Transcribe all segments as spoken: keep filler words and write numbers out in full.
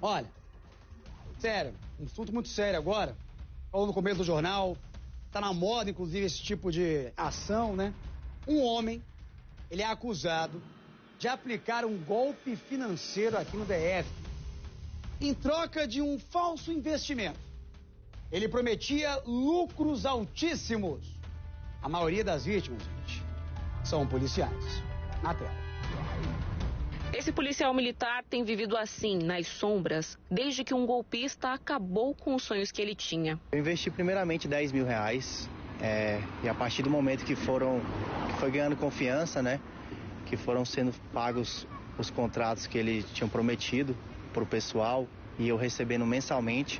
Olha, sério, um assunto muito sério agora. Falou no começo do jornal, tá na moda, inclusive, esse tipo de ação, né? Um homem, ele é acusado de aplicar um golpe financeiro aqui no D F, em troca de um falso investimento. Ele prometia lucros altíssimos. A maioria das vítimas, gente, são policiais. Na tela. Esse policial militar tem vivido assim, nas sombras, desde que um golpista acabou com os sonhos que ele tinha. Eu investi primeiramente dez mil reais, é, e a partir do momento que foram, que foi ganhando confiança, né, que foram sendo pagos os contratos que ele tinha prometido para o pessoal e eu recebendo mensalmente,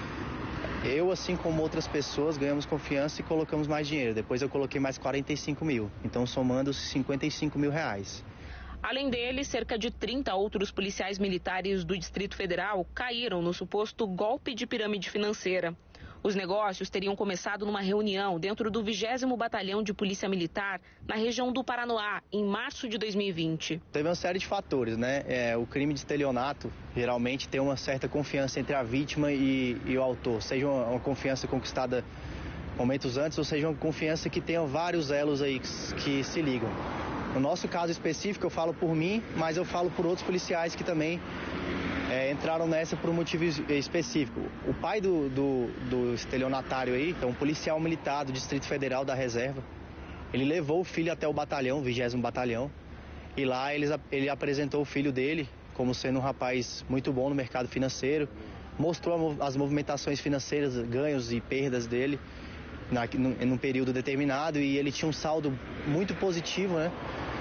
eu, assim como outras pessoas, ganhamos confiança e colocamos mais dinheiro. Depois eu coloquei mais quarenta e cinco mil, então somando cinquenta e cinco mil reais. Além dele, cerca de trinta outros policiais militares do Distrito Federal caíram no suposto golpe de pirâmide financeira. Os negócios teriam começado numa reunião dentro do vigésimo Batalhão de Polícia Militar, na região do Paranoá, em março de dois mil e vinte. Teve uma série de fatores, né? É, o crime de estelionato geralmente tem uma certa confiança entre a vítima e, e o autor, seja uma, uma confiança conquistada momentos antes, ou seja uma confiança que tenha vários elos aí que, que se ligam. No nosso caso específico, eu falo por mim, mas eu falo por outros policiais que também é, entraram nessa por um motivo específico. O pai do, do, do estelionatário aí, então um policial militar do Distrito Federal da Reserva, ele levou o filho até o batalhão, o vigésimo Batalhão, e lá ele, ele apresentou o filho dele como sendo um rapaz muito bom no mercado financeiro, mostrou as movimentações financeiras, ganhos e perdas dele, Na, num, num período determinado, e ele tinha um saldo muito positivo, né?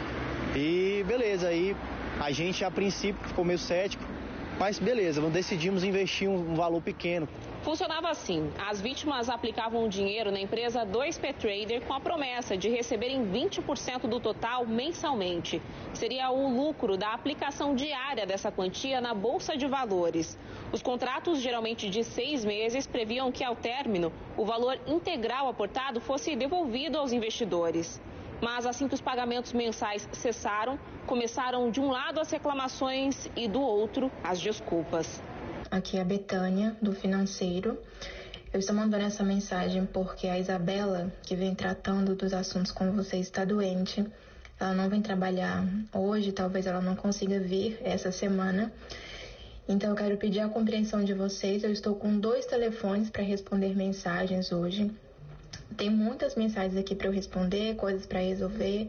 E beleza, aí a gente a princípio ficou meio cético, mas beleza, decidimos investir um, um valor pequeno. Funcionava assim, as vítimas aplicavam o dinheiro na empresa dois P Trader com a promessa de receberem vinte por cento do total mensalmente. Seria o lucro da aplicação diária dessa quantia na Bolsa de Valores. Os contratos, geralmente de seis meses, previam que ao término o valor integral aportado fosse devolvido aos investidores. Mas assim que os pagamentos mensais cessaram, começaram de um lado as reclamações e do outro as desculpas. Aqui é a Betânia, do Financeiro. Eu estou mandando essa mensagem porque a Isabela, que vem tratando dos assuntos com você, está doente. Ela não vem trabalhar hoje, talvez ela não consiga vir essa semana. Então eu quero pedir a compreensão de vocês. Eu estou com dois telefones para responder mensagens hoje. Tem muitas mensagens aqui para eu responder, coisas para resolver.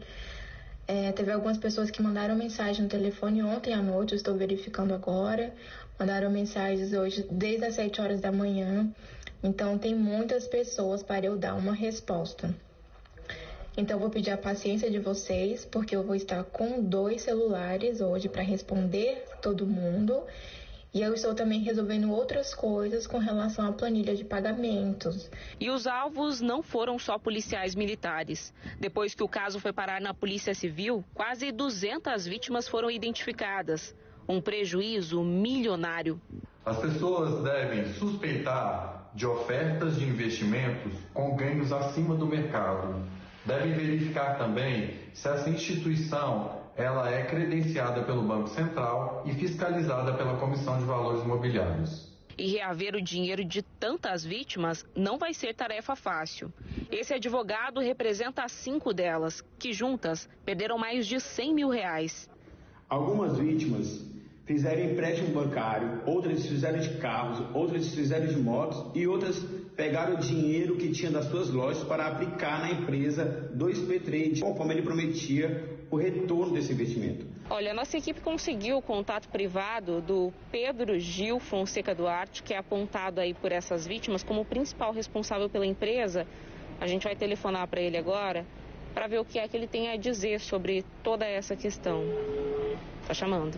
É, teve algumas pessoas que mandaram mensagem no telefone ontem à noite, eu estou verificando agora. Mandaram mensagens hoje desde as sete horas da manhã. Então tem muitas pessoas para eu dar uma resposta. Então eu vou pedir a paciência de vocês, porque eu vou estar com dois celulares hoje para responder todo mundo. E eu estou também resolvendo outras coisas com relação à planilha de pagamentos. E os alvos não foram só policiais militares. Depois que o caso foi parar na Polícia Civil, quase duzentas vítimas foram identificadas. Um prejuízo milionário. As pessoas devem suspeitar de ofertas de investimentos com ganhos acima do mercado. Devem verificar também se essa instituição ela é credenciada pelo Banco Central e fiscalizada pela Comissão de Valores Imobiliários. E reaver o dinheiro de tantas vítimas não vai ser tarefa fácil. Esse advogado representa cinco delas, que juntas perderam mais de cem mil reais. Algumas vítimas fizeram empréstimo bancário, outras fizeram de carros, outras fizeram de motos e outras pegaram o dinheiro que tinha das suas lojas para aplicar na empresa dois P Trade, conforme ele prometia o retorno desse investimento. Olha, a nossa equipe conseguiu o contato privado do Pedro Gil Fonseca Duarte, que é apontado aí por essas vítimas como o principal responsável pela empresa. A gente vai telefonar para ele agora para ver o que é que ele tem a dizer sobre toda essa questão. Tá chamando.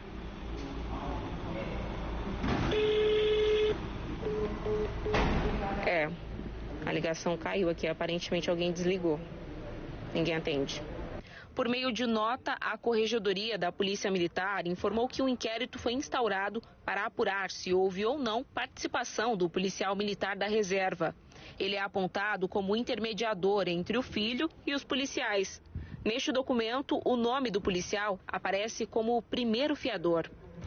É, a ligação caiu aqui, aparentemente alguém desligou. Ninguém atende. Por meio de nota, a Corregedoria da Polícia Militar informou que um inquérito foi instaurado para apurar se houve ou não participação do policial militar da reserva. Ele é apontado como intermediador entre o filho e os policiais. Neste documento, o nome do policial aparece como o primeiro fiador.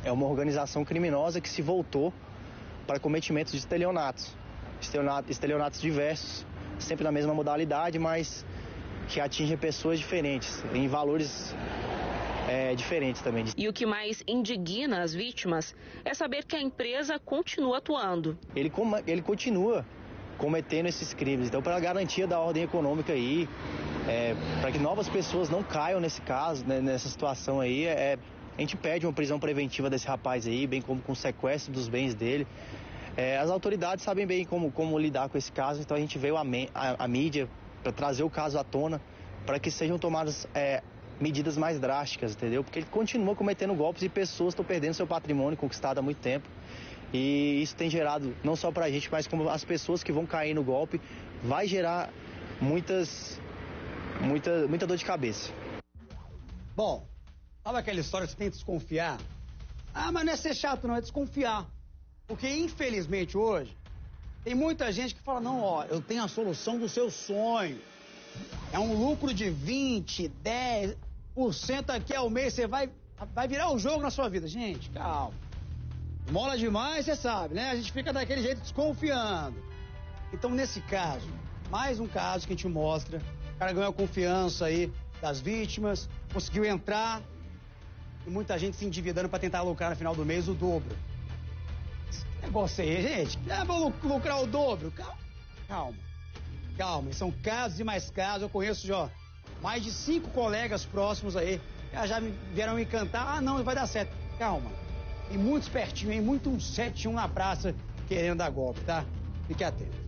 é uma organização criminosa que se voltou para cometimentos de estelionatos. Estelionatos, estelionatos diversos, sempre na mesma modalidade, mas que atingem pessoas diferentes, em valores é, diferentes também. E o que mais indigna as vítimas é saber que a empresa continua atuando. Ele, ele continua cometendo esses crimes. Então, para a garantia da ordem econômica aí, é, para que novas pessoas não caiam nesse caso, né, nessa situação aí, é, a gente pede uma prisão preventiva desse rapaz aí, bem como com sequestro dos bens dele. É, as autoridades sabem bem como, como lidar com esse caso, então a gente veio a, a, a mídia para trazer o caso à tona, para que sejam tomadas é, medidas mais drásticas, entendeu? Porque ele continua cometendo golpes e pessoas estão perdendo seu patrimônio conquistado há muito tempo. E isso tem gerado, não só pra gente, mas como as pessoas que vão cair no golpe, vai gerar muitas, muita, muita dor de cabeça. Bom, sabe aquela história que você tem que desconfiar? Ah, mas não é ser chato não, é desconfiar. Porque infelizmente hoje, tem muita gente que fala, não, ó, eu tenho a solução do seu sonho. É um lucro de vinte, dez por cento aqui ao mês, você vai, vai virar um jogo na sua vida. Gente, calma. Mola demais, você sabe, né? A gente fica daquele jeito desconfiando. Então, nesse caso, mais um caso que a gente mostra, o cara ganhou a confiança aí das vítimas, conseguiu entrar e muita gente se endividando para tentar lucrar no final do mês o dobro. Esse negócio aí, gente, é pra lucrar o dobro. Calma, calma, calma. São casos e mais casos. Eu conheço já mais de cinco colegas próximos aí que já vieram me cantar. Ah, não, vai dar certo. Calma. Tem muito espertinho aí, muito um sete um na praça querendo dar golpe, tá? Fique atento.